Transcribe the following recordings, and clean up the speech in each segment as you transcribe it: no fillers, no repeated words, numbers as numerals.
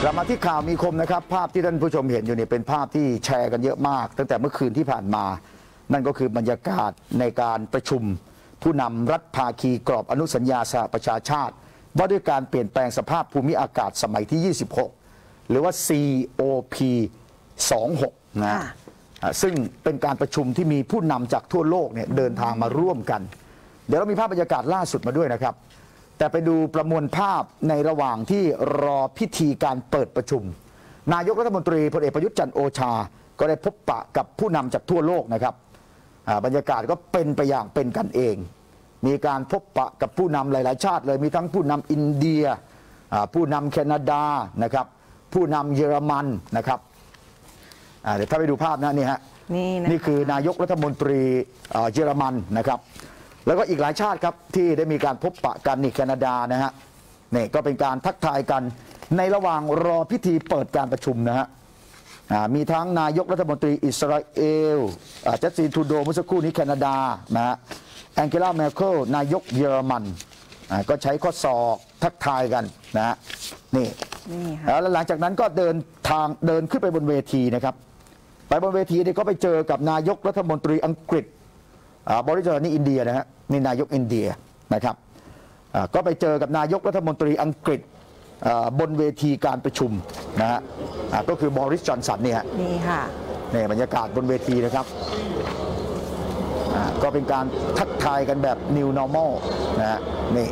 ลับมาที่ข่าวมีคมนะครับภาพที่ท่านผู้ชมเห็นอยู่เนี่ยเป็นภาพที่แชร์กันเยอะมากตั้งแต่เมื่อคืนที่ผ่านมานั่นก็คือบรรยากาศในการประชุมผู้นำรัฐภาคีกรอบอนุสัญญาสหประชาชาติว่าด้วยการเปลี่ยนแปลงสภาพภูมิอากาศสมัยที่ 26 หรือว่า COP26 นะซึ่งเป็นการประชุมที่มีผู้นำจากทั่วโลกเนี่ยเดินทางมาร่วมกันเดี๋ยวเรามีภาพบรรยากาศล่าสุดมาด้วยนะครับแต่ไปดูประมวลภาพในระหว่างที่รอพิธีการเปิดประชุมนายกรัฐมนตรีพลเอกประยุทธ์จันทร์โอชาก็ได้พบปะกับผู้นำจากทั่วโลกนะครับบรรยากาศก็เป็นไปอย่างเป็นกันเองมีการพบปะกับผู้นำหลายๆชาติเลยมีทั้งผู้นำอินเดียผู้นำแคนาดานะครับผู้นำเยอรมันนะครับเดี๋ยวถ้าไปดูภาพนะนี่ฮะนี่คือนายกรัฐมนตรีเยอรมันนะครับแล้วก็อีกหลายชาติครับที่ได้มีการพบปะกันนี่แคนาดานะฮะนี่ก็เป็นการทักทายกันในระหว่างรอพิธีเปิดการประชุมนะฮะมีทั้งนายกรัฐมนตรีอิสราเอลจัสตินทรูโดเมื่อสักครู่นี้แคนาดานะฮะแองเกลา เมอร์เคิลนายกเยอรมันก็ใช้ข้อศอกทักทายกันนะฮะนี่แล้วหลังจากนั้นก็เดินขึ้นไปบนเวทีนะครับไปบนเวทีนี่ก็ไปเจอกับนายกรัฐมนตรีอังกฤษบริจาคนี่อินเดียนะฮะนี่นายกอินเดียนะครับก็ไปเจอกับนายกรัฐมนตรีอังกฤษบนเวทีการประชุมนะฮะก็คือบริส จอนสันเนี่ยนี่ค่ะนี่บรรยากาศบนเวทีนะครับก็เป็นการทักทายกันแบบ New Normal นะฮะนี่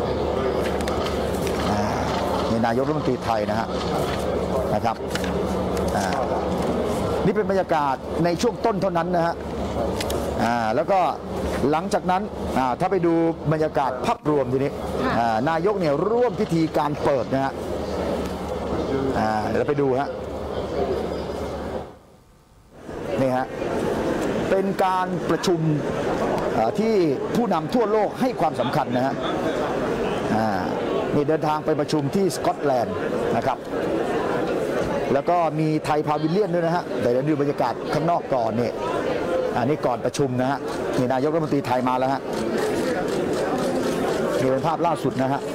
นายกรัฐมนตรีไทยนะฮะนะครับนี่เป็นบรรยากาศในช่วงต้นเท่านั้นนะฮะแล้วก็หลังจากนั้นถ้าไปดูบรรยากาศภาพรวมทีนี้นายกเนี่ยร่วมพิธีการเปิดนะฮะเดี๋ยวเราไปดูฮะนี่ฮะเป็นการประชุมที่ผู้นำทั่วโลกให้ความสำคัญนะฮะนี่เดินทางไปประชุมที่สกอตแลนด์นะครับแล้วก็มีไทยพาวิลเลียนด้วยนะฮะเดี๋ยวดูบรรยากาศข้างนอกก่อนเนี่ยนี่ก่อนประชุมนะฮะนี่นายกรัฐมนตรีไทยมาแล้วฮะนี่เป็นภาพล่าสุดนะฮะ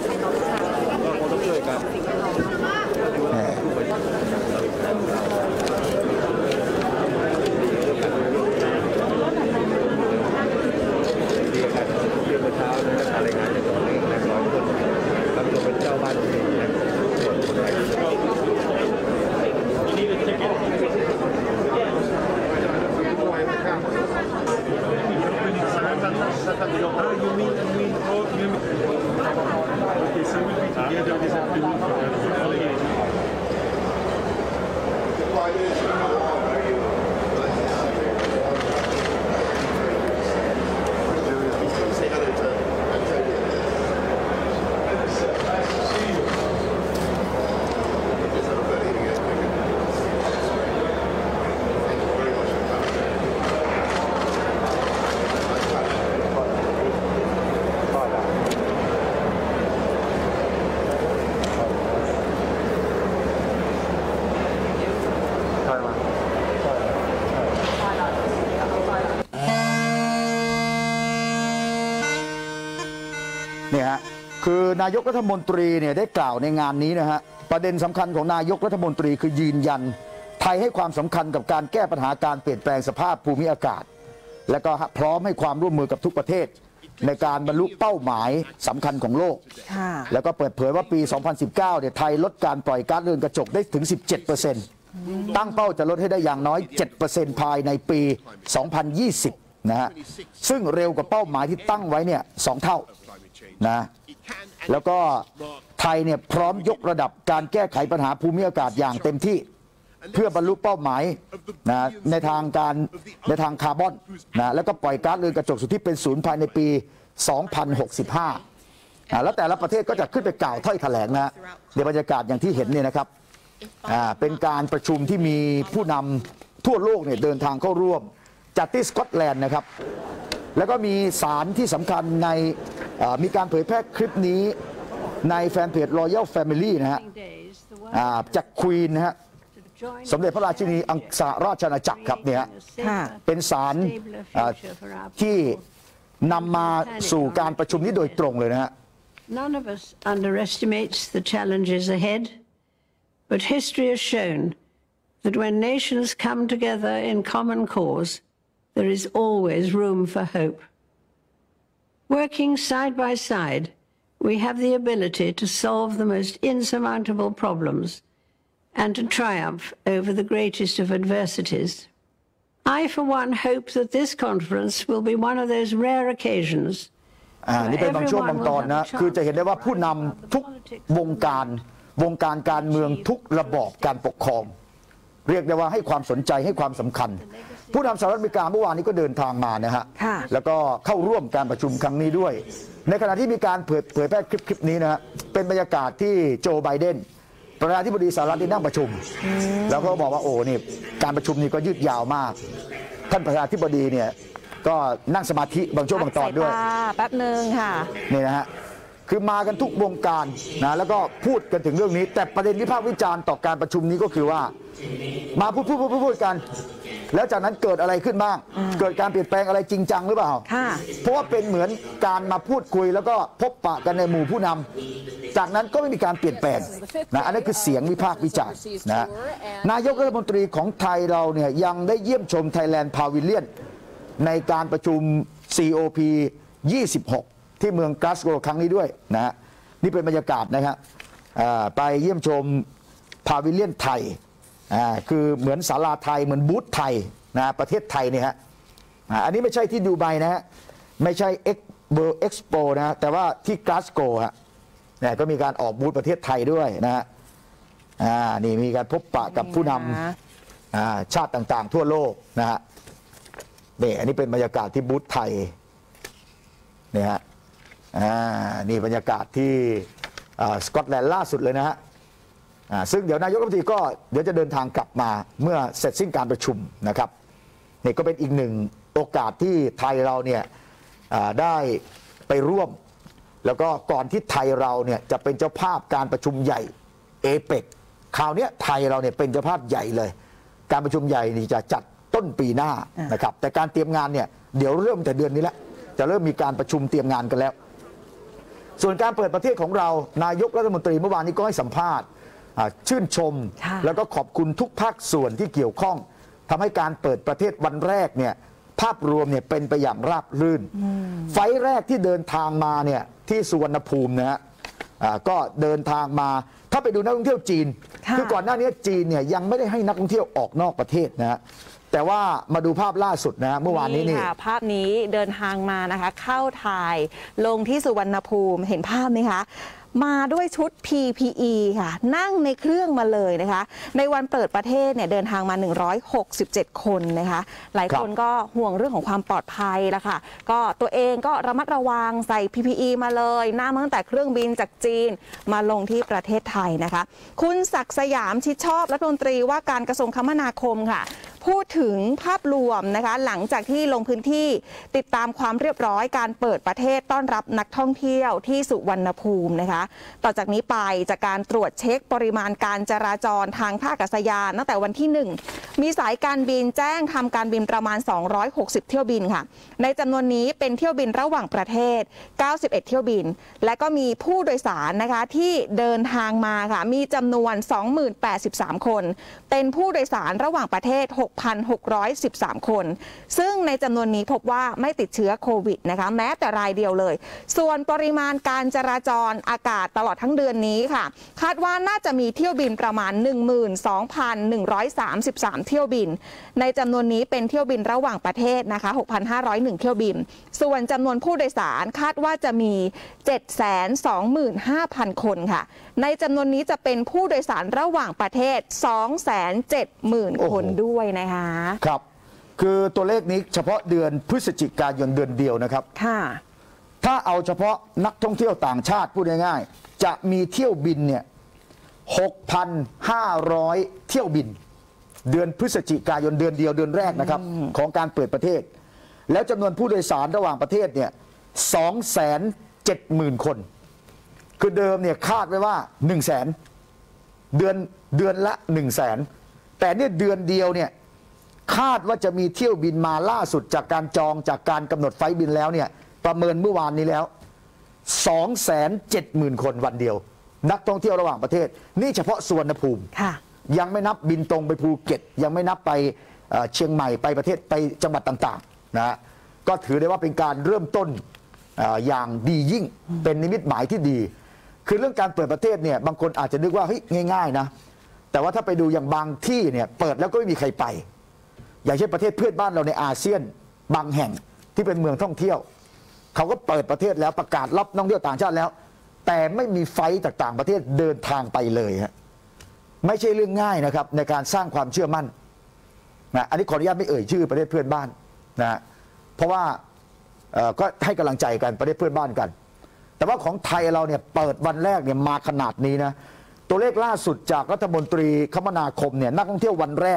นี่ฮะคือนายกรัฐมนตรีเนี่ยได้กล่าวในงานนี้นะฮะประเด็นสำคัญของนายกรัฐมนตรีคือยืนยันไทยให้ความสำคัญกับการแก้ปัญหาการเปลี่ยนแปลงสภาพภูมิอากาศและก็พร้อมให้ความร่วมมือกับทุกประเทศในการบรรลุเป้าหมายสำคัญของโลกแล้วก็เปิดเผยว่าปี 2019 เนี่ยไทยลดการปล่อยก๊าซเรือนกระจกได้ถึง 17%ตั้งเป้าจะลดให้ได้อย่างน้อย 7% ภายในปี 2020 นะฮะซึ่งเร็วกว่าเป้าหมายที่ตั้งไว้เนี่ย2 เท่านะแล้วก็ไทยเนี่ยพร้อมยกระดับการแก้ไขปัญหาภูมิอากาศอย่างเต็มที่เพื่อบรรลุเป้าหมายนะในทางคาร์บอนนะแล้วก็ปล่อยก๊าซเรือนกระจกสุทธิเป็นศูนย์ภายในปี 2065แล้วแต่ละประเทศก็จะขึ้นไปกล่าวถ้อยแถลงนะในบรรยากาศอย่างที่เห็นเนี่ยนะครับเป็นการประชุมที่มีผู้นำทั่วโลกเนี่ยเดินทางเข้าร่วมจัดที่สกอตแลนด์นะครับแล้วก็มีสารที่สำคัญในมีการเผยแพร่คลิปนี้ในแฟนเพจ Royal Family นะฮะจากควีนนะฮะ สมเด็จพระราชินีอังสหราชอาณาจักรครับเนี่ยเป็นศาลที่นำมาสู่การประชุมนี้โดยตรงเลยนะฮะ None of us underestimates the challenges ahead, but history has shown that when nations come together in common cause, there is always room for hope. Working side by side, we have the ability to solve the most insurmountable problems and to triumph over the greatest of adversities. I, for one, hope that this conference will be one of those rare occasions นี่เป็นบางช่วงบางตอนนะคือจะเห็นได้ว่าผู้นำทุกวงการการเมืองทุกระบอบการปกครองเรียกได้ว่าให้ความสนใจให้ความสำคัญผู้นำสหรัฐอเมริกาเมื่อวานนี้ก็เดินทางมานะฮะแล้วก็เข้าร่วมการประชุมครั้งนี้ด้วยในขณะที่มีการเผยแพร่คลิปนี้นะฮะเป็นบรรยากาศที่โจไบเดนประธานาธิบดีสหรัฐที่นั่งประชุมแล้วก็บอกว่าโอ้นี่การประชุมนี้ก็ยืดยาวมากท่านประธานาธิบดีเนี่ยก็นั่งสมาธิบางช่วงบางตอนด้วยแป๊บนึงค่ะนี่นะฮะคือมากันทุกวงการนะแล้วก็พูดกันถึงเรื่องนี้แต่ประเด็นวิพากษ์วิจารณ์ต่อการประชุมนี้ก็คือว่ามาพูดกันแล้วจากนั้นเกิดอะไรขึ้นบ้างเกิดการเปลี่ยนแปลงอะไรจริงจังหรือเปล่าเพราะว่าเป็นเหมือนการมาพูดคุยแล้วก็พบปะกันในหมู่ผู้นำจากนั้นก็ไม่มีการเปลี่ยนแปลงนะอันนี้คือเสียงวิพากษ์วิจารณ์นะนายกรัฐมนตรีของไทยเราเนี่ยยังได้เยี่ยมชม Thailand Pavilion ในการประชุม COP 26 ที่เมืองกลาสโกว์ครั้งนี้ด้วยนะนี่เป็นบรรยากาศนะครับไปเยี่ยมชมพาวิเลียนไทยคือเหมือนศาลาไทยเหมือนบูธไทยนะประเทศไทยเนี่ยฮะอันนี้ไม่ใช่ที่ดูไบนะฮะไม่ใช่เอ็กซ์โปนะแต่ว่าที่กลาสโกว์ฮะเนี่ยก็มีการออกบูธประเทศไทยด้วยนะฮะนี่มีการพบปะกับผู้นำชาติต่างๆทั่วโลกนะฮะนี่อันนี้เป็นบรรยากาศที่บูธไทยเนี่ยฮะนี่บรรยากาศที่สกอตแลนด์ล่าสุดเลยนะฮะซึ่งเดี๋ยวนายกรัฐมนตรีก็เดี๋ยวจะเดินทางกลับมาเมื่อเสร็จสิ้นการประชุมนะครับนี่ก็เป็นอีกหนึ่งโอกาสที่ไทยเราเนี่ยได้ไปร่วมแล้วก็ก่อนที่ไทยเราเนี่ยจะเป็นเจ้าภาพการประชุมใหญ่เอเปกคราวนี้ไทยเราเนี่ยเป็นเจ้าภาพใหญ่เลยการประชุมใหญ่นี่จะจัดต้นปีหน้านะครับแต่การเตรียมงานเนี่ยเดี๋ยวเริ่มแต่เดือนนี้แล้วจะเริ่มมีการประชุมเตรียมงานกันแล้วส่วนการเปิดประเทศของเรานายกรัฐมนตรีเมื่อวานนี้ก็ให้สัมภาษณ์ชื่นชมแล้วก็ขอบคุณทุกภาคส่วนที่เกี่ยวข้องทำให้การเปิดประเทศวันแรกเนี่ยภาพรวมเนี่ยเป็นไปอย่างราบรื่นไฟล์แรกที่เดินทางมาเนี่ยที่สุวรรณภูมินะฮะก็เดินทางมาถ้าไปดูนักท่องเที่ยวจีนคือก่อนหน้านี้จีนเนี่ยยังไม่ได้ให้นักท่องเที่ยวออกนอกประเทศนะฮะแต่ว่ามาดูภาพล่าสุดนะเมื่อวานนี้นี่ภาพนี้เดินทางมานะคะเข้าถ่ายลงที่สุวรรณภูมิเห็นภาพไหมคะมาด้วยชุด PPE ค่ะนั่งในเครื่องมาเลยนะคะในวันเปิดประเทศเนี่ยเดินทางมา167คนนะคะหลายคนก็ห่วงเรื่องของความปลอดภัยละค่ะก็ตัวเองก็ระมัดระวังใส่ PPE มาเลยนั่งตั้งแต่เครื่องบินจากจีนมาลงที่ประเทศไทยนะคะคุณศักดิ์สยามชิดชอบรัฐมนตรีว่าการกระทรวงคมนาคมค่ะพูดถึงภาพรวมนะคะหลังจากที่ลงพื้นที่ติดตามความเรียบร้อยการเปิดประเทศต้อนรับนักท่องเที่ยวที่สุวรรณภูมินะคะต่อจากนี้ไปจากการตรวจเช็คปริมาณการจราจรทางท่าอากาศยานตั้งแต่วันที่1มีสายการบินแจ้งทำการบินประมาณ260เที่ยวบินค่ะในจำนวนนี้เป็นเที่ยวบินระหว่างประเทศ91เที่ยวบินและก็มีผู้โดยสารนะคะที่เดินทางมาค่ะมีจำนวน 20,083 คนเป็นผู้โดยสารระหว่างประเทศ6,613 คนซึ่งในจำนวนนี้พบว่าไม่ติดเชื้อโควิดนะคะแม้แต่รายเดียวเลยส่วนปริมาณการจราจรอากาศตลอดทั้งเดือนนี้ค่ะคาดว่าน่าจะมีเที่ยวบินประมาณ 12,133 เที่ยวบินในจำนวนนี้เป็นเที่ยวบินระหว่างประเทศนะคะ 6,501 เที่ยวบินส่วนจำนวนผู้โดยสารคาดว่าจะมี 725,000 คนค่ะในจำนวนนี้จะเป็นผู้โดยสารระหว่างประเทศ 270,000 คนด้วยนะคะครับคือตัวเลขนี้เฉพาะเดือนพฤศจิกายนเดือนเดียวนะครับค่ะถ้าเอาเฉพาะนักท่องเที่ยวต่างชาติพูดง่ายๆจะมีเที่ยวบินเนี่ย 6,500 เที่ยวบินเดือนพฤศจิกายนเดือนเดียวเดือนแรกนะครับของการเปิดประเทศแล้วจำนวนผู้โดยสารระหว่างประเทศเนี่ย 270,000 คนคือเดิมเนี่ยคาดไว้ว่า 100,000 เดือนละ 100,000 แต่เนี่ยเดือนเดียวเนี่ยคาดว่าจะมีเที่ยวบินมาล่าสุดจากการจองจากการกำหนดไฟล์บินแล้วเนี่ยประเมินเมื่อวานนี้แล้ว 270,000 คนวันเดียวนักท่องเที่ยวระหว่างประเทศนี่เฉพาะสุวรรณภูมิค่ะยังไม่นับบินตรงไปภูเก็ตยังไม่นับไปเชียงใหม่ไปประเทศไปจังหวัดต่างๆนะก็ถือได้ว่าเป็นการเริ่มต้นอย่างดียิ่งเป็นนิมิตหมายที่ดี คือเรื่องการเปิดประเทศเนี่ยบางคนอาจจะนึกว่าเฮ้ยง่ายๆนะแต่ว่าถ้าไปดูอย่างบางที่เนี่ยเปิดแล้วก็ไม่มีใครไปอย่างเช่นประเทศเพื่อนบ้านเราในอาเซียนบางแห่งที่เป็นเมืองท่องเที่ยวเขาก็เปิดประเทศแล้วประกาศรับนักท่องเที่ยวต่างชาติแล้วแต่ไม่มีไฟล์จากต่างประเทศเดินทางไปเลยฮะไม่ใช่เรื่องง่ายนะครับในการสร้างความเชื่อมั่นนะอันนี้ขออนุญาตไม่เอ่ยชื่อประเทศเพื่อนบ้านนะเพราะว่าก็ให้กำลังใจกันประเทศเพื่อนบ้านกันแต่ว่าของไทยเราเนี่ยเปิดวันแรกเนี่ยมาขนาดนี้นะตัวเลขล่าสุดจากรัฐมนตรีคมนาคมเนี่ยนักท่องเที่ยววันแรก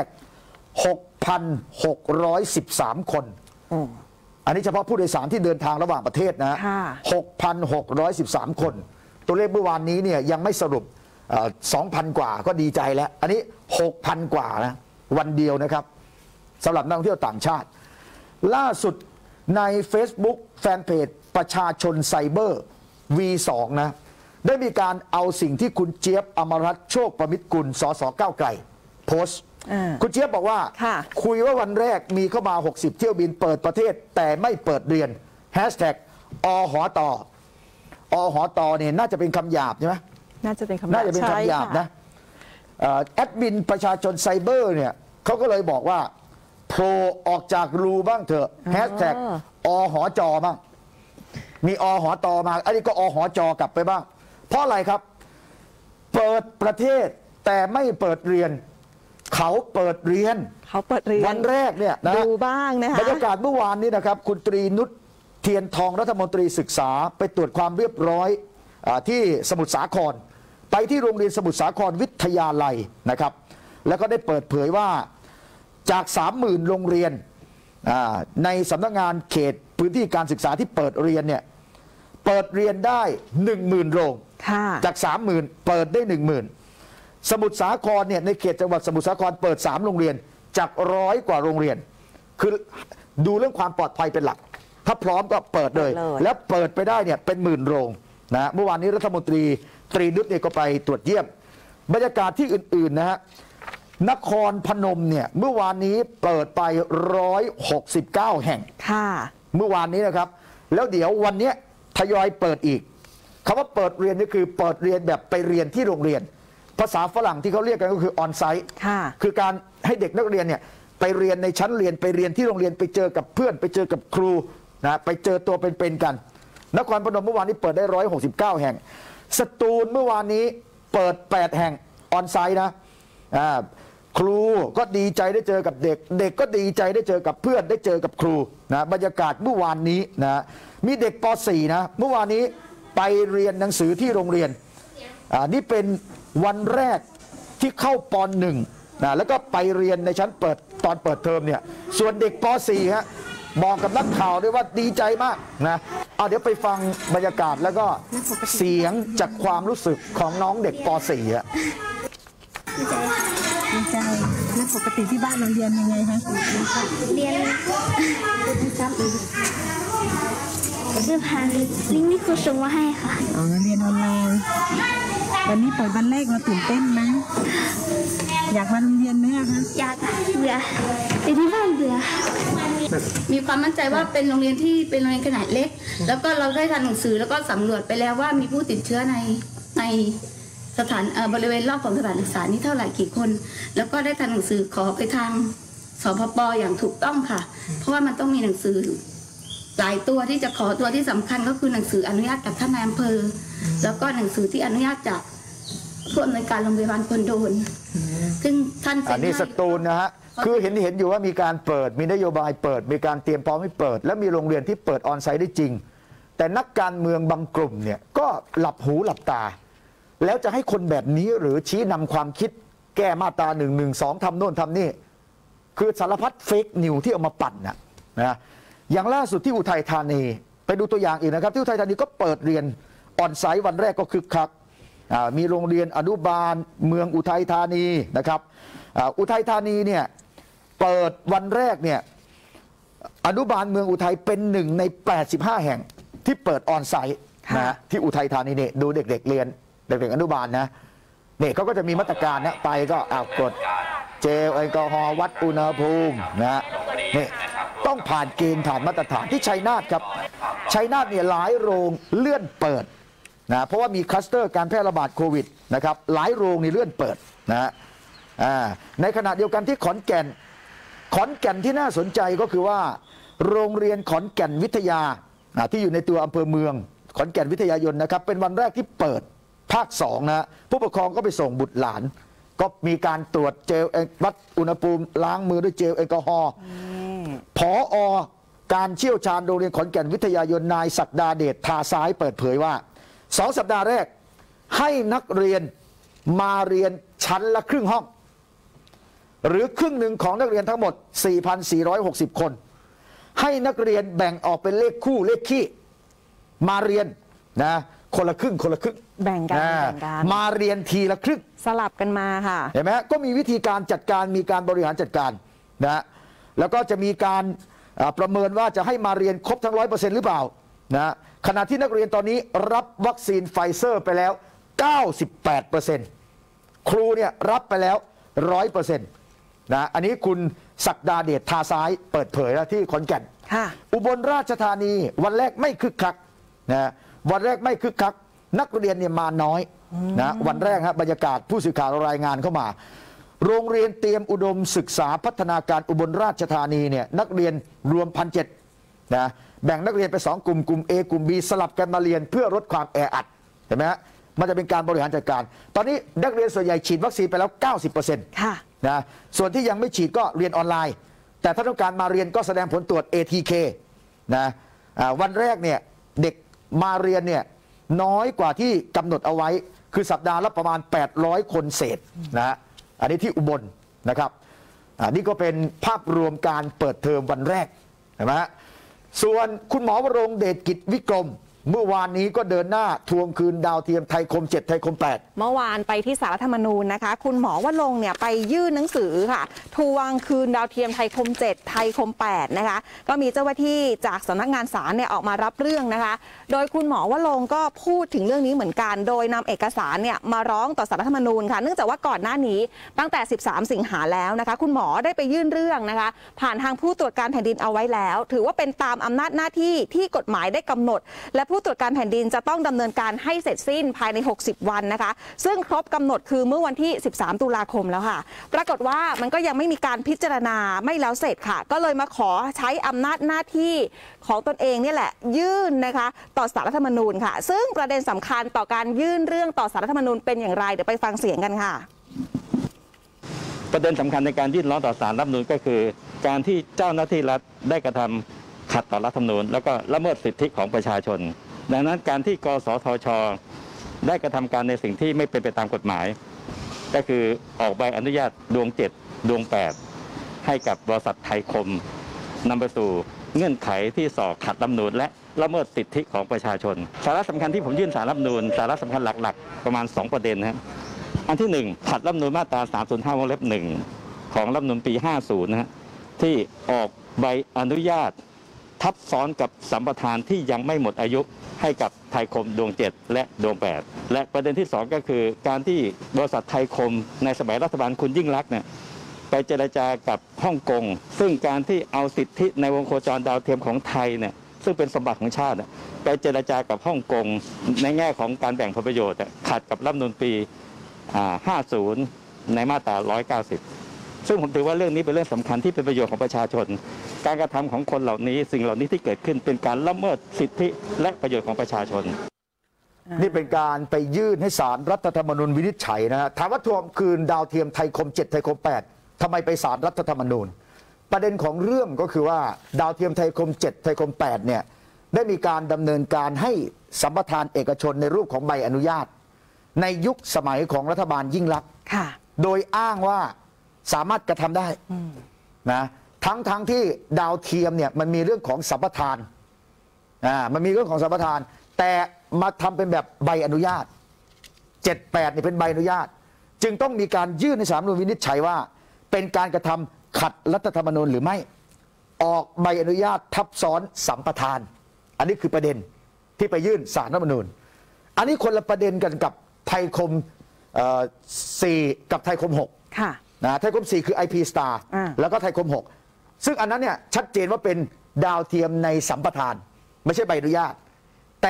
6,613 คนอันนี้เฉพาะผู้โดยสารที่เดินทางระหว่างประเทศนะ 6,613 คน ตัวเลขเมื่อวานนี้เนี่ยยังไม่สรุป 2,000 กว่าก็ดีใจแล้วอันนี้ 6,000 กว่านะวันเดียวนะครับสำหรับนักท่องเที่ยวต่างชาติล่าสุดใน Facebook แฟนเพจประชาชนไซเบอร์ V2 นะได้มีการเอาสิ่งที่คุณเจี๊ยบอมรัตน์โชคประมิตรกุลสสก้าวไกลโพสต์คุณเจี๊ยบบอกว่าคุยว่าวันแรกมีเข้ามา60เที่ยวบินเปิดประเทศแต่ไม่เปิดเรียนแฮชแท็กอหตเนี่ยน่าจะเป็นคำหยาบใช่ไหมน่าจะเป็นคำหยาบนะแอดมินประชาชนไซเบอร์เนี่ยเขาก็เลยบอกว่าโผล่ออกจากรูบ้างเถอะแฮชแท็กอหจบ้างมีอหตมาอันนี้ก็อหจกลับไปบ้างเพราะอะไรครับเปิดประเทศแต่ไม่เปิดเรียนเขาเปิดเรียนวันแรกเนี่ยนะดูบ้างนะคะบรรยากาศเมื่อวานนี้นะครับคุณตรีนุชเทียนทองรัฐมนตรีศึกษาไปตรวจความเรียบร้อยที่สมุทรสาครไปที่โรงเรียนสมุทรสาครวิทยาลัยนะครับแล้วก็ได้เปิดเผยว่าจาก 30,000 โรงเรียนในสำนักงานเขตพื้นที่การศึกษาที่เปิดเรียนเนี่ยเปิดเรียนได้ 10,000 โรงจาก 30,000 เปิดได้ 10,000 สมุทรสาครเนี่ยในเขตจังหวัดสมุทรสาครเปิด3โรงเรียนจาก100 กว่าโรงเรียนคือดูเรื่องความปลอดภัยเป็นหลักถ้าพร้อมก็เปิดเลยแล้วเปิดไปได้เนี่ยเป็น10,000 โรงนะเมื่อวานนี้รัฐมนตรีตรีนุชเนี่ยก็ไปตรวจเยี่ยมบรรยากาศที่อื่นๆนะฮะนครพนมเนี่ยเมื่อวานนี้เปิดไป169แห่งเมื่อวานนี้นะครับแล้วเดี๋ยววันนี้ทยอยเปิดอีกคำว่าเปิดเรียนนี่คือเปิดเรียนแบบไปเรียนที่โรงเรียนภาษาฝรั่งที่เขาเรียกกันก็คือออนไซต์คือการให้เด็กนักเรียนเนี่ยไปเรียนในชั้นเรียนไปเรียนที่โรงเรียนไปเจอกับเพื่อนไปเจอกับครูนะไปเจอตัวเป็นๆกันนครพนมเมื่อวานนี้เปิดได้169แห่งสตูลเมื่อวานนี้เปิด8แห่งออนไซต์นะครูก็ดีใจได้เจอกับเด็กเด็กก็ดีใจได้เจอกับเพื่อนได้เจอกับครูนะบรรยากาศเมื่อวานนี้นะมีเด็กป .4 นะเมื่อวานนี้ไปเรียนหนังสือที่โรงเรียนนี่เป็นวันแรกที่เข้าป .1 นะแล้วก็ไปเรียนในชั้นตอนเปิดเทอมเนี่ยส่วนเด็กป .4 ฮะบอกกับนักข่าวด้วยว่าดีใจมากนะเดี๋ยวไปฟังบรรยากาศแล้วก็เสียงจากความรู้สึกของน้องเด็กป .4 ฮะดีใจแล้วปกติที่บ้านเราเรียนยังไงคะเรียนผ่านลิงก์ที่ครูส่งมาให้ค่ะเรียนออนไลน์วันนี้เปิดวันแรกเราตื่นเต้นไหมอยากมาโรงเรียนไหมคะอยากเบื่อแต่ที่บ้านเบื่อมีความมั่นใจว่าเป็นโรงเรียนที่เป็นโรงเรียนขนาดเล็กแล้วก็เราได้ทำหนังสือแล้วก็สำรวจไปแล้วว่ามีผู้ติดเชื้อในสถานบริเวณรอบของสถานศึกษานี้เท่าไหร่กี่คนแล้วก็ได้ทำหนังสือขอไปทางสพป.อย่างถูกต้องค่ะเพราะว่ามันต้องมีหนังสือหลายตัวที่จะขอตัวที่สำคัญก็คือหนังสืออนุญาตจากท่านนายอำเภอแล้วก็หนังสือที่อนุญาตจากผู้อำนวยการโรงพยาบาลคนโดนซึ่งท่านอันนี้สตูลนะฮะคือเห็นอยู่ว่ามีการเปิดมีนโยบายเปิดมีการเตรียมพร้อมให้เปิดและมีโรงเรียนที่เปิดออนไซต์ได้จริงแต่นักการเมืองบางกลุ่มเนี่ยก็หลับหูหลับตาแล้วจะให้คนแบบนี้หรือชี้นำความคิดแก้มาตรา112ทำโน่นทำนี่คือสารพัดเฟกนิวที่เอามาปั่นนะอย่างล่าสุดที่อุทัยธานีไปดูตัวอย่างอีกนะครับที่อุทัยธานีก็เปิดเรียนออนไซต์วันแรกก็คึกคักมีโรงเรียนอนุบาลเมืองอุทัยธานีนะครับอุทัยธานีเนี่ยเปิดวันแรกเนี่ยอนุบาลเมืองอุทัยเป็น1 ใน 85 แห่งที่เปิดออนไซต์นะที่อุทัยธานีเนี่ยดูเด็กๆเรียนเด็กๆอนุบาลนะเนี่ยเขาก็จะมีมาตรการนะไปก็กดเจลแอลกอฮอล์วัดอุณหภูมินะนี่ต้องผ่านเกณฑ์ผ่านมาตรฐานที่ชัยนาทครับชัยนาทเนี่ยหลายโรงเลื่อนเปิดนะเพราะว่ามีคลัสเตอร์การแพร่ระบาดโควิดนะครับหลายโรงนี่เลื่อนเปิดนะในขณะเดียวกันที่ขอนแก่นที่น่าสนใจก็คือว่าโรงเรียนขอนแก่นวิทยาที่อยู่ในตัวอำเภอเมืองขอนแก่นวิทยายนนะครับเป็นวันแรกที่เปิดภาค2นะผู้ปกครองก็ไปส่งบุตรหลานก็มีการตรวจเจลวัดอุณหภูมิล้างมือด้วยเจลแอลกอฮอล์ผอ.การเชี่ยวชาญโรงเรียนขอนแก่นวิทยายนนายศักดาเดชทาซ้ายเปิดเผยว่า2 สัปดาห์แรกให้นักเรียนมาเรียนชั้นละครึ่งห้องหรือครึ่งหนึ่งของนักเรียนทั้งหมด 4,460 คนให้นักเรียนแบ่งออกเป็นเลขคู่เลขคี่มาเรียนนะคนละครึ่งแบ่งกันมาเรียนทีละครึ่งสลับกันมาค่ะเห็นไหมก็มีวิธีการจัดการมีการบริหารจัดการนะแล้วก็จะมีการประเมินว่าจะให้มาเรียนครบทั้ง 100% หรือเปล่านะขณะที่นักเรียนตอนนี้รับวัคซีนไฟเซอร์ไปแล้ว 98%ครูเนี่ยรับไปแล้ว 100%นะอันนี้คุณศักดาเดชทาซ้ายเปิดเผยนะที่ขอนแก่นอุบลราชธานีวันแรกไม่คึกคักนะวันแรกไม่คึกคักนักเรียนเนี่ยมาน้อยนะวันแรกบรรยากาศผู้สื่อข่าวรายงานเข้ามาโรงเรียนเตรียมอุดมศึกษาพัฒนาการอุบลราชธานีเนี่ยนักเรียนรวม 1,700 นะแบ่งนักเรียนไป2 กลุ่มกลุ่ม A กลุ่ม B สลับกันมาเรียนเพื่อลดความแออัดเห็นไหมฮะมันจะเป็นการบริหารจัดการตอนนี้นักเรียนส่วนใหญ่ฉีดวัคซีนไปแล้ว 90% ค่ะนะส่วนที่ยังไม่ฉีดก็เรียนออนไลน์แต่ถ้าต้องการมาเรียนก็แสดงผลตรวจ ATK นะวันแรกเนี่ยเด็กมาเรียนเนี่ยน้อยกว่าที่กำหนดเอาไว้คือสัปดาห์ละประมาณ800 คนเศษนะอันนี้ที่อุบลนะครับนี่ก็เป็นภาพรวมการเปิดเทอมวันแรกเห็นไหมส่วนคุณหมอวรงค์เดชกิจวิกรมเมื่อวานนี้ก็เดินหน้าทวงคืนดาวเทียมไทยคม7ไทยคม8 เมื่อวานไปที่ศาลรัฐธรรมนูญนะคะคุณหมอวรงค์เนี่ยไปยื่นหนังสือค่ะทวงคืนดาวเทียมไทยคม7ไทยคม8นะคะก็มีเจ้าหน้าที่จากสำนักงานศาลเนี่ยออกมารับเรื่องนะคะโดยคุณหมอวรงค์ก็พูดถึงเรื่องนี้เหมือนกันโดยนำเอกสารเนี่ยมาร้องต่อศาลรัฐธรรมนูญค่ะเนื่องจากว่าก่อนหน้านี้ตั้งแต่13 สิงหาแล้วนะคะคุณหมอได้ไปยื่นเรื่องนะคะผ่านทางผู้ตรวจการแผ่นดินเอาไว้แล้วถือว่าเป็นตามอำนาจหน้าที่ที่กฎหมายได้กำหนดและผู้ตรวจการแผ่นดินจะต้องดำเนินการให้เสร็จสิ้นภายใน60 วันนะคะซึ่งครบกำหนดคือเมื่อวันที่13 ตุลาคมแล้วค่ะปรากฏว่ามันก็ยังไม่มีการพิจารณาไม่แล้วเสร็จค่ะก็เลยมาขอใช้อำนาจหน้าที่ของตนเองนี่แหละยื่นนะคะต่อศาลรัฐธรรมนูญค่ะซึ่งประเด็นสำคัญต่อการยื่นเรื่องต่อศาลรัฐธรรมนูญเป็นอย่างไรเดี๋ยวไปฟังเสียงกันค่ะประเด็นสำคัญในการยื่นร้องต่อศาลรัฐธรรมนูญก็คือการที่เจ้าหน้าที่รัฐได้กระทำขัดต่อรัฐธรรมนูญแล้วก็ละเมิดสิทธิของประชาชนดังนั้นการที่กสทช.ได้กระทำการในสิ่งที่ไม่เป็นไปตามกฎหมายก็คือออกใบอนุญาตดวง7ดวง8ให้กับบริษัทไทยคมนำไปสู่เงื่อนไขที่ส่อขัดรัฐธรรมนูญและละเมิดสิทธิของประชาชนสาระสำคัญที่ผมยื่นศาลรัฐธรรมนูญสาระสำคัญหลักๆประมาณ2ประเด็นนะครับอันที่1ขัดรัฐธรรมนูญมาตรา305 วงเล็บ 1ของรัฐธรรมนูญปี50นะฮะที่ออกใบอนุญาตทับซ้อนกับสัมปทานที่ยังไม่หมดอายุให้กับไทยคมดวง7และดวง8และประเด็นที่2ก็คือการที่บริษัทไทยคมในสมัยรัฐบาลคุณยิ่งลักษณ์เนี่ยไปเจรจากับฮ่องกงซึ่งการที่เอาสิทธิในวงโคจรดาวเทียมของไทยเนี่ยซึ่งเป็นสมบัติของชาติไปเจรจากับฮ่องกงในแง่ของการแบ่งผลประโยชน์ขัดกับรัฐธรรมนูญปี50ในมาตรา190ซึ่งผมถือว่าเรื่องนี้เป็นเรื่องสำคัญที่เป็นประโยชน์ของประชาชนการกระทำของคนเหล่านี้สิ่งเหล่านี้ที่เกิดขึ้นเป็นการละเมิดสิทธิและประโยชน์ของประชาชนนี่เป็นการไปยื่นให้ศาลรัฐธรรมนูญวินิจฉัยนะฮะถามว่าทวงคืนดาวเทียมไทยคม7ไทยคม8ทำไมไปศาลรัฐธรรมนูญประเด็นของเรื่องก็คือว่าดาวเทียมไทยคม7ไทยคม8เนี่ยได้มีการดำเนินการให้สัมปทานเอกชนในรูปของใบอนุญาตในยุคสมัยของรัฐบาลยิ่งลักษณ์โดยอ้างว่าสามารถกระทำได้นะทั้งที่ดาวเทียมเนี่ยมันมีเรื่องของสัมปทานมันมีเรื่องของสัมปทานแต่มาทำเป็นแบบใบอนุญาต78นี่เป็นใบอนุญาตจึงต้องมีการยื่นในศาลรัฐธรรมนูญวินิจฉัยว่าเป็นการกระทำขัดรัฐธรรมนูญหรือไม่ออกใบอนุญาตทับซ้อนสัมปทานอันนี้คือประเด็นที่ไปยื่นศาลรัฐธรรมนูญอันนี้คนละประเด็นกันกับไทยคม4 กับไทยคม6 ค่ะนะไทยคม4 คือ IP Star แล้วก็ไทยคม6ซึ่งอันนั้นเนี่ยชัดเจนว่าเป็นดาวเทียมในสัมปทานไม่ใช่ใบอนุญาตแต่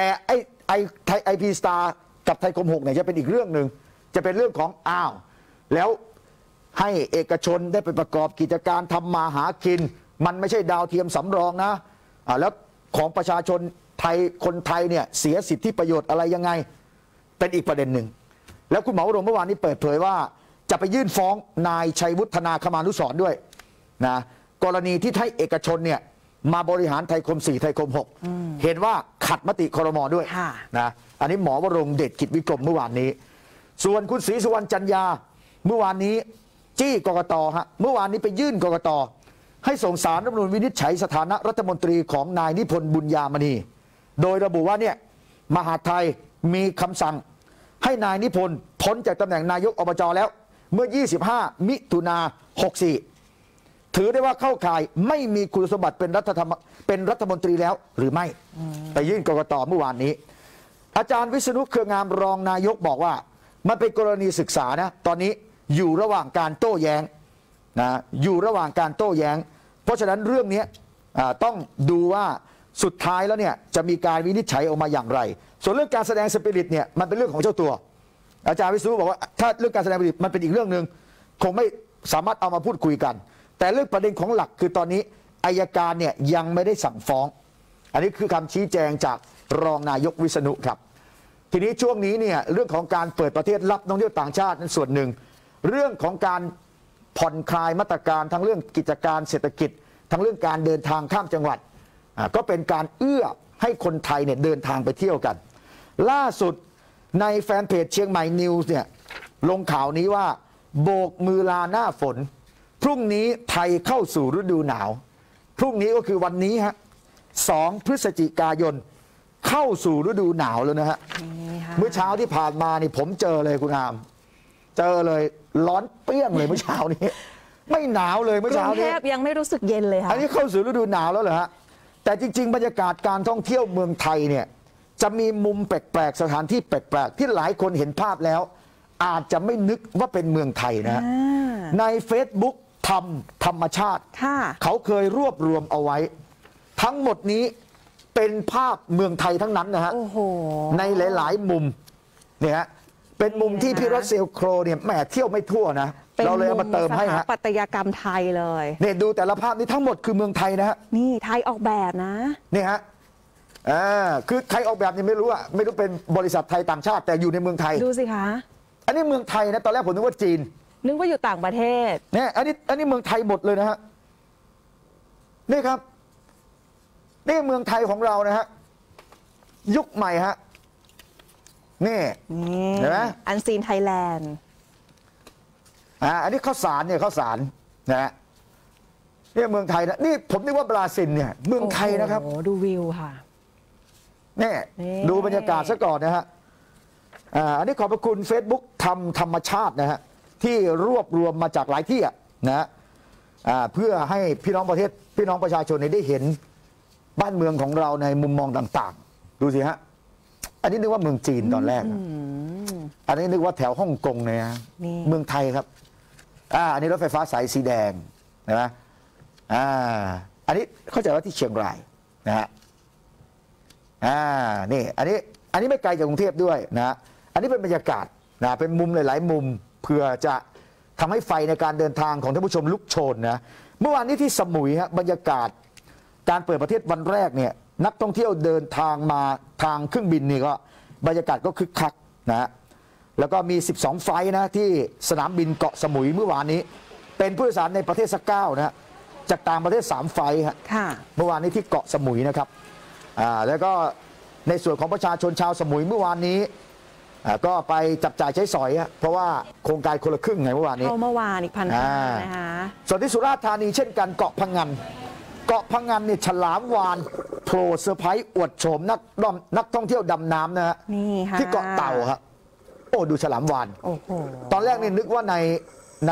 IP Star กับไทยคม6เนี่ยจะเป็นอีกเรื่องหนึ่งจะเป็นเรื่องของแล้วให้เอกชนได้ไปประกอบกิจการทำมาหากินมันไม่ใช่ดาวเทียมสำรองนะแล้วของประชาชนไทยคนไทยเนี่ยเสียสิทธิประโยชน์อะไรยังไงเป็นอีกประเด็นหนึ่งแล้วคุณหมอวรงค์เมื่อวานนี้เปิดเผยว่าจะไปยื่นฟ้องนายชัยวุฒนาคมานุสรณ์ด้วยนะกรณีที่ให้เอกชนเนี่ยมาบริหารไทยคม4ไทยคม6เห็นว่าขัดมติครม.ด้วยนะอันนี้หมอวรงค์เดชกิจวิกรมเมื่อวานนี้ส่วนคุณศรีสุวรรณจันยาเมื่อวานนี้จี้กกต.เมื่อวานนี้ไปยื่นกกต.ให้ส่งสารรัฐธรรมนูญวินิจฉัยสถานะรัฐมนตรีของนายนิพนธ์บุญญามณีโดยระบุว่าเนี่ยมหาดไทยมีคำสั่งให้นายนิพนธ์พ้นจากตำแหน่งนายกอบจ.แล้วเมื่อ 25 มิถุนา 64ถือได้ว่าเข้าข่ายไม่มีคุณสมบัติเป็นรัฐมนตรีแล้วหรือไม่ไปยื่นกกต.เมื่อวานนี้อาจารย์วิษณุเครืองามรองนายกบอกว่ามันเป็นกรณีศึกษานะตอนนี้อยู่ระหว่างการโต้แย้งนะอยู่ระหว่างการโต้แย้งเพราะฉะนั้นเรื่องนี้ต้องดูว่าสุดท้ายแล้วเนี่ยจะมีการวินิจฉัยออกมาอย่างไรส่วนเรื่องการแสดงสปิริตเนี่ยมันเป็นเรื่องของเจ้าตัวอาจารย์วิษณุบอกว่าถ้าเรื่องการแสดงสปิริตมันเป็นอีกเรื่องหนึ่งคงไม่สามารถเอามาพูดคุยกันแต่เรื่องประเด็นของหลักคือตอนนี้อัยการเนี่ยยังไม่ได้สั่งฟ้องอันนี้คือคำชี้แจงจากรองนายกวิษณุครับทีนี้ช่วงนี้เนี่ยเรื่องของการเปิดประเทศรับนักท่องเที่ยวต่างชาตินั้นส่วนหนึ่งเรื่องของการผ่อนคลายมาตรการทั้งเรื่องกิจการเศรษฐกิจทั้งเรื่องการเดินทางข้ามจังหวัดก็เป็นการเอื้อให้คนไทยเนี่ยเดินทางไปเที่ยวกันล่าสุดในแฟนเพจเชียงใหม่นิวส์เนี่ยลงข่าวนี้ว่าโบกมือลาหน้าฝนพรุ่งนี้ไทยเข้าสู่ฤดูหนาวพรุ่งนี้ก็คือวันนี้ฮะ2 พฤศจิกายนเข้าสู่ฤดูหนาวแล้วนะฮะเมื่อเช้าที่ผ่านมานี่ผมเจอเลยคุณอามเจอเลยร้อนเปรี้ยงเลยเมื่อเช้านี้ไม่หนาวเลยเมื่อเช้านี้กรุงเทพยังไม่รู้สึกเย็นเลยค่ะอันนี้เข้าสู่ฤดูหนาวแล้วเหรอฮะแต่จริงๆบรรยากาศการท่องเที่ยวเมืองไทยเนี่ยจะมีมุมแปลกๆสถานที่แปลกๆที่หลายคนเห็นภาพแล้วอาจจะไม่นึกว่าเป็นเมืองไทยนะใน Facebook ธรรมชาติเขาเคยรวบรวมเอาไว้ทั้งหมดนี้เป็นภาพเมืองไทยทั้งนั้นนะฮะในหลายๆมุมเนี่ยเป็นมุมที่พี่รัสเซลโครเนี่ยแหมเที่ยวไม่ทั่วนะเราเลยเอามาเติมให้ฮะปัตยกรรมไทยเลยเนี่ยดูแต่ละภาพนี้ทั้งหมดคือเมืองไทยนะฮะนี่ไทยออกแบบนะนี่ฮะคือใครออกแบบนี่ไม่รู้อะไม่รู้เป็นบริษัทไทยต่างชาติแต่อยู่ในเมืองไทยดูสิคะอันนี้เมืองไทยนะตอนแรกผมนึกว่าจีนนึกว่าอยู่ต่างประเทศเนี่ยอันนี้เมืองไทยหมดเลยนะฮะนี่ครับนี่เมืองไทยของเรานะฮะยุคใหม่ฮะนี่เห็นไหมอันซีนไทยแลนด์อันนี้ข้าวสารเนี่ยข้าวสารนะฮะนี่เมืองไทยนะนี่ผมนึกว่าบราซิลเนี่ยเมืองไทยนะครับดูวิวค่ะนี่ดูบรรยากาศซะก่อนนะฮะอันนี้ขอบพระคุณ Facebook ธรรมชาตินะฮะที่รวบรวมมาจากหลายที่นะฮะเพื่อให้พี่น้องประชาชนได้เห็นบ้านเมืองของเราในมุมมองต่างๆดูสิฮะอันนี้นึกว่าเมืองจีนตอนแรกอันนี้นึกว่าแถวฮ่องกงเนี่ยเมืองไทยครับอันนี้รถไฟฟ้าสายสีแดงเห็นไหมอันนี้เข้าใจว่าที่เชียงรายนะฮะนี่อันนี้ไม่ไกลจากกรุงเทพด้วยนะอันนี้เป็นบรรยากาศนะเป็นมุมหลายๆมุมเพื่อจะทำให้ไฟในการเดินทางของท่านผู้ชมลุกโชนนะเมื่อวานนี้ที่สมุยฮะบรรยากาศการเปิดประเทศวันแรกเนี่ยนักท่องเที่ยวเดินทางมาทางเครื่องบินนี่ก็บรรยากาศก็คึกคักนะแล้วก็มี12ไฟล์นะที่สนามบินเกาะสมุยเมื่อวานนี้เป็นผู้โดยสารในประเทศสัก9นะจากต่างประเทศ3ไฟล์เมื่อวานนี้ที่เกาะสมุยนะครับแล้วก็ในส่วนของประชาชนชาวสมุยเมื่อวานนี้ก็ไปจับจ่ายใช้สอยเพราะว่าโครงการคนละครึ่งไงเมื่อวานนี้เมื่อวานอีก1,500นะคะส่วนที่สุราษฎร์ธานีเช่นกันเกาะพังงานเนี่ยฉลามวาฬโผล่เซอร์ไพรส์อวดโฉมนักท่องเที่ยวดำน้ำนะฮะที่เกาะเต่าครับโอ้ดูฉลามวาฬตอนแรกนี่นึกว่าใน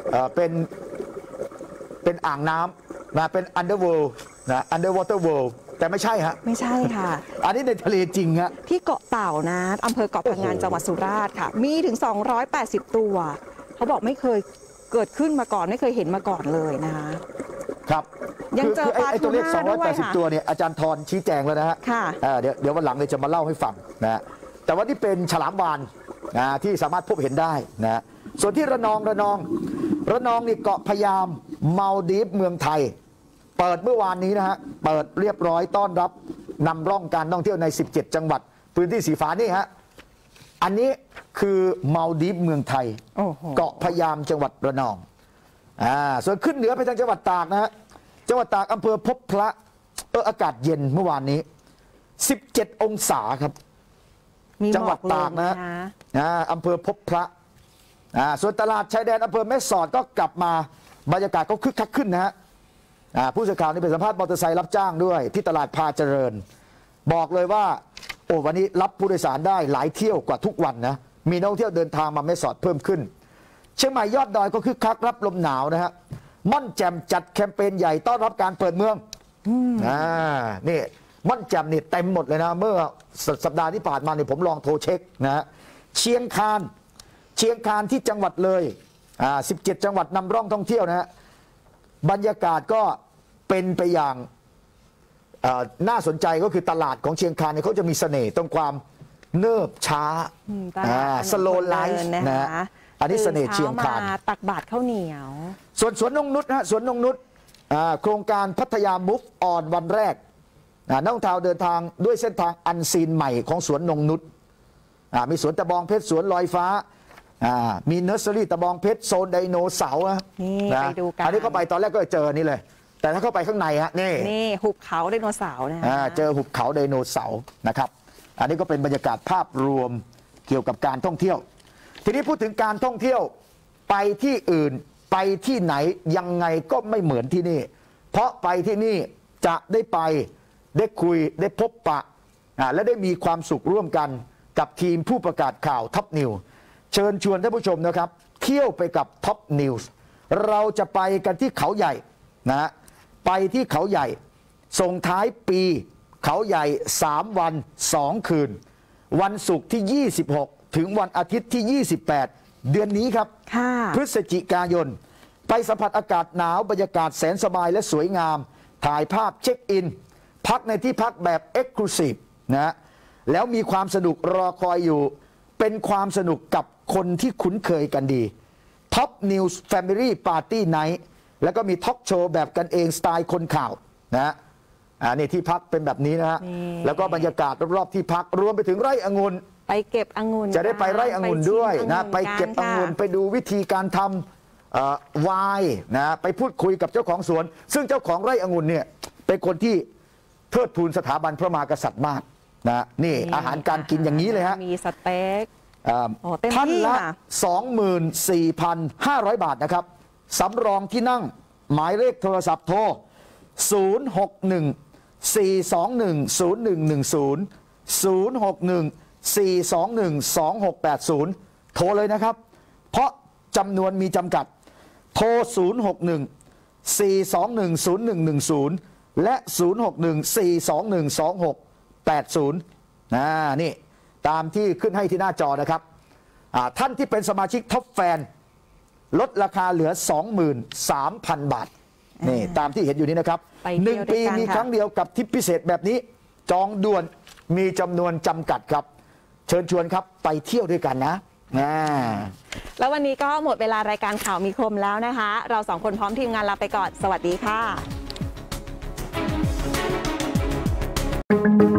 เป็นอ่างน้ำนะเป็น underworld นะ underwater world แต่ไม่ใช่ฮะไม่ใช่ค่ะอันนี้ในทะเลจริงฮะที่เกาะเต่านะอำเภอเกาะพะงันจังหวัดสุราษฎร์ค่ะ มีถึง 280 ตัว เขาบอกไม่เคยเกิดขึ้นมาก่อนไม่เคยเห็นมาก่อนเลยนะคะครับยังเจอปลาไอ้ตัวเลขทูน่าด้วยค่ะ 280 ตัวเนี่ยอาจารย์ธรชี้แจงแล้วนะฮะค่ะเดี๋ยววันหลังเลยจะมาเล่าให้ฟังนะฮะแต่ว่านี่เป็นฉลามวาฬที่สามารถพบเห็นได้นะฮะส่วนที่ระนองนี่เกาะพะยามมัลดีฟเมืองไทย เปิดเมื่อวานนี้นะฮะเปิดเรียบร้อยต้อนรับนำร่องการท่องเที่ยวใน 17 จังหวัดพื้นที่สีฟ้านี่ฮะอันนี้คือมัลดีฟเมืองไทยโอ้โหเกาะพะยามจังหวัดระนองส่วนขึ้นเหนือไปทางจังหวัดตากนะฮะจังหวัดตากอำเภอพบพระอากาศเย็นเมื่อวานนี้17 องศาครับมีจังหวัดตากนะฮะอำเภอพบพระส่วนตลาดชายแดนอำเภอแม่สอดก็กลับมาบรรยากาศก็คึกคักขึ้นนะฮะผู้สื่อข่าวนี่ไปสัมภาษณ์มอเตอร์ไซค์รับจ้างด้วยที่ตลาดพาเจริญบอกเลยว่าโอ้วันนี้รับผู้โดยสารได้หลายเที่ยวกว่าทุกวันนะมีนักท่องเที่ยวเดินทางมาแม่สอดเพิ่มขึ้นเชียงใหม่ยอดดอยก็คึกคักรับลมหนาวนะฮะม่อนแจ่มจัดแคมเปญใหญ่ต้อนรับการเปิดเมืองนี่ม่อนแจ่มนี่เต็มหมดเลยนะเมื่อสัปดาห์ที่ผ่านมาเนี่ยผมลองโทรเช็คนะฮะเชียงคานที่จังหวัดเลย17 จังหวัดนำร่องท่องเที่ยวนะฮะบรรยากาศก็เป็นไปอย่างน่าสนใจก็คือตลาดของเชียงคานเนี่ยเขาจะมีเสน่ห์ตรงความเนิบช้าสโลว์ไลฟ์นะฮะอันนี้เสน่ห์เชียงคานตักบาตรข้าวเหนียวส่วนสวนนงนุชนะสวนนงนุชโครงการพัทยามุฟออนวันแรกนักท่องเที่ยวเดินทางด้วยเส้นทางอันซีนใหม่ของสวนนงนุชมีสวนตะบองเพชรสวนลอยฟ้ามีเนอร์เซอรี่ตะบองเพชรโซนไดโนเสาร์นะไปดูกันอันนี้เข้าไปตอนแรกก็เจอนี่เลยแต่ถ้าเข้าไปข้างในฮะนี่หุบเขาไดโนเสาร์นะเจอหุบเขาไดโนเสาร์นะครับอันนี้ก็เป็นบรรยากาศภาพรวมเกี่ยวกับการท่องเที่ยวทีนี้พูดถึงการท่องเที่ยวไปที่อื่นไปที่ไหนยังไงก็ไม่เหมือนที่นี่เพราะไปที่นี่จะได้ไปได้คุยได้พบปะและได้มีความสุขร่วมกันกับทีมผู้ประกาศข่าวท็อปนิวเชิญชวนท่านผู้ชมนะครับเที่ยวไปกับท็อปนิวส์เราจะไปกันที่เขาใหญ่นะไปที่เขาใหญ่ส่งท้ายปีเขาใหญ่3 วัน 2 คืนวันศุกร์ที่ 26 ถึงวันอาทิตย์ที่ 28 เดือนนี้ครับพฤศจิกายนไปสัมผัสอากาศหนาวบรรยากาศแสนสบายและสวยงามถ่ายภาพเช็คอินพักในที่พักแบบ Exclusive นะแล้วมีความสนุกรอคอยอยู่เป็นความสนุกกับคนที่คุ้นเคยกันดี Top News Family Party Night แล้วก็มีทอล์กโชว์แบบกันเองสไตล์คนข่าวนะนี่ที่พักเป็นแบบนี้นะฮะแล้วก็บรรยากาศรอบๆที่พักรวมไปถึงไร่องุ่นไปเก็บองุ่นจะได้ไปไร่องุ่นด้วยนะไปเก็บองุ่นไปดูวิธีการทำไวน์นะไปพูดคุยกับเจ้าของสวนซึ่งเจ้าของไร่องุ่นเนี่ยเป็นคนที่เทิดทูนสถาบันพระมหากษัตริย์มากนะนี่อาหารการกินอย่างนี้เลยฮะมีสเต็กท่านละ 24,500 บาทนะครับสำรองที่นั่งหมายเลขโทรศัพท์โทร 061-421-0110 061-421-2680 โทรเลยนะครับเพราะจำนวนมีจำกัดโทร 061-421-0110 และ 061-421-2680 นี่ตามที่ขึ้นให้ที่หน้าจอนะครับท่านที่เป็นสมาชิกท็อปแฟนลดราคาเหลือ 23,000 บาทนี่ตามที่เห็นอยู่นี้นะครับ1 ปีมีครั้งเดียวกับทิปพิเศษแบบนี้จองด่วนมีจำนวนจำกัดครับเชิญชวนครับไปเที่ยวด้วยกันนะแล้ววันนี้ก็หมดเวลารายการข่าวมีคมแล้วนะคะเรา2 คนพร้อมทีมงานลาไปก่อนสวัสดีค่ะ